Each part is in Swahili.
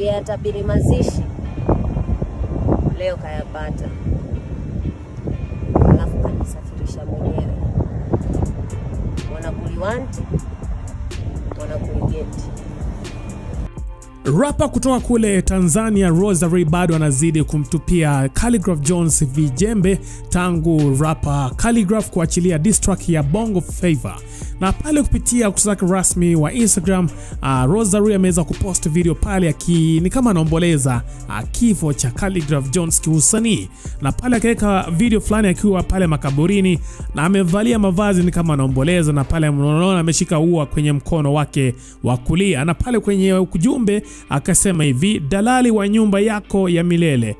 tuliyatabiri mazishi, leo kayapata, alafu kajisafirisha mwenyewe. Wanakuliwanti, wanakuligeti. Rapa kutoka kule Tanzania Rosa bado anazidi kumtupia Khaligraph Jones vijembe tangu rapa Khaligraph kuachilia diss track ya Bongo Flava. Na pale kupitia ukurasa rasmi wa Instagram, Rosa ameweza kupost video pale ni kama anaomboleza kifo cha Khaligraph Jones kiusanii. Na pale akaweka video fulani akiwa pale makaburini na amevalia mavazi ni kama anaomboleza, na pale mnaona ameshika ua kwenye mkono wake wa kulia. Na pale kwenye ujumbe akasema hivi: dalali wa nyumba yako ya milele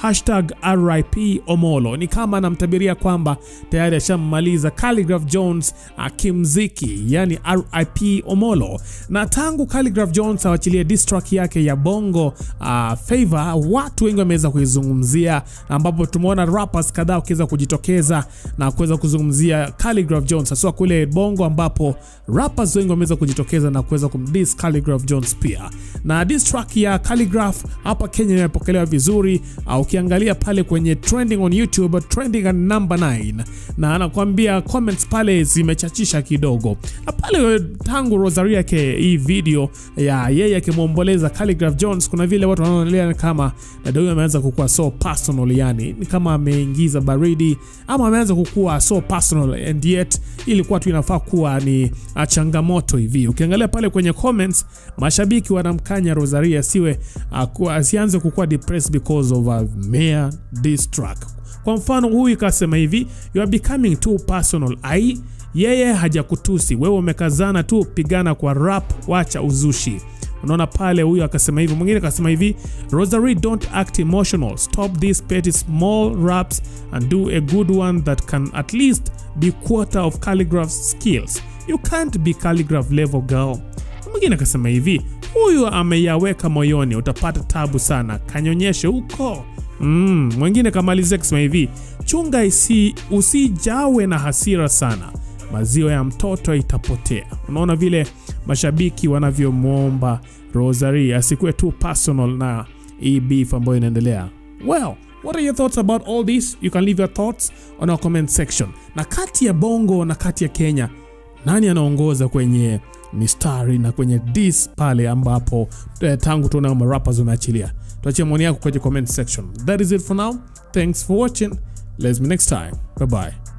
#RIP Omolo. Ni kama anamtabiria kwamba tayari ashammaliza Khaligraph Jones kimziki, yani RIP Omolo. Na tangu Khaligraph Jones awachilie diss track yake ya Bongo Flava, watu wengi wameweza kuizungumzia, ambapo tumeona rappers kadhaa wakiweza kujitokeza na kuweza kuzungumzia Khaligraph Jones hasa kule Bongo, ambapo rappers wengi wameweza kujitokeza na kuweza kumdiss Khaligraph Jones pia. Na diss track ya Khaligraph hapa Kenya imepokelewa vizuri. Ukiangalia pale kwenye trending on YouTube, trending at number 9, na anakuambia comments pale zimechachisha kidogo. Na pale tangu Rosa yake hii video ya yeye akimwomboleza Khaligraph Jones, kuna vile watu wanaonelea kama dada huyu ameanza kukua so personal, yani ni kama ameingiza baridi ama ameanza kukua so personal, and yet ilikuwa tu inafaa kuwa ni changamoto hivi. Ukiangalia pale kwenye comments, mashabiki wanamkanya Rosa asianze kukua depressed because of a mere diss track. Kwa mfano huyu kasema hivi: you are becoming too personal. Yeye hajakutusi, wewe umekazana tu, pigana kwa rap, wacha uzushi. Unaona pale huyu akasema hivi. Mwingine akasema hivi: Rosa, don't act emotional, stop these petty small raps and do a good one that can at least be quarter of Khaligraph's skills. You can't be Khaligraph level girl. Mwingine akasema hivi: huyu ameyaweka moyoni, utapata tabu sana, kanyonyeshe huko. Mwingine kamalizia kusema hivi: chunga usijawe na hasira sana, maziwa ya mtoto itapotea. Unaona vile mashabiki wanavyomuomba Rosa asikuwe too personal na beef ambayo inaendelea. Well, what are your thoughts about all this? You can leave your thoughts on our comment section. Na kati ya Bongo na kati ya Kenya, nani anaongoza kwenye mistari na kwenye diss pale ambapo tangu tunaona rappers wameachilia? Tuachie maoni yako kwenye comment section. That is it for now. Thanks for watching. Let's meet next time. Bye bye.